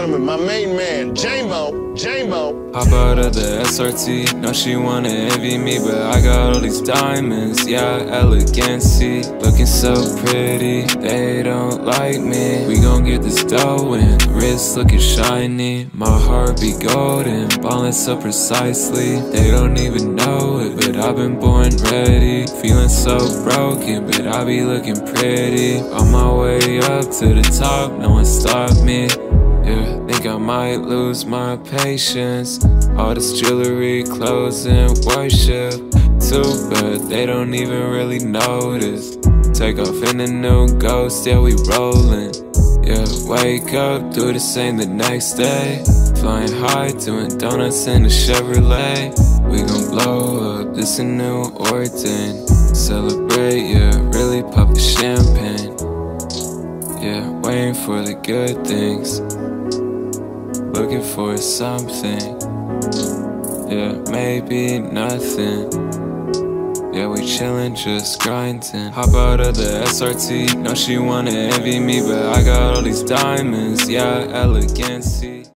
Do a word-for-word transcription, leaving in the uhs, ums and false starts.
gentlemen, my main man, J-Mo, J-Mo. Hop out of the S R T, know she wanna envy me, but I got all these diamonds, yeah, elegancy. Looking so pretty, they don't like me. We gon' get this dough and wrist looking shiny. My heart be golden, ballin' so precisely. They don't even know it, but I've been born ready. Feeling so broken, but I be looking pretty. On my way up to the top, no one stopped me. Yeah, think I might lose my patience. All this jewelry, clothes, and worship too, but they don't even really notice. Take off in a new ghost, yeah, we rollin'. Yeah, wake up, do the same the next day. Flying high, doing donuts in a Chevrolet. We gon' blow up, this a new origin. Celebrate, yeah, really pop the champagne. Yeah, waiting for the good things. Looking for something. Yeah, maybe nothing. Yeah, we chillin', just grindin'. Hop out of the S R T, know she wanna envy me, but I got all these diamonds, yeah, elegancy.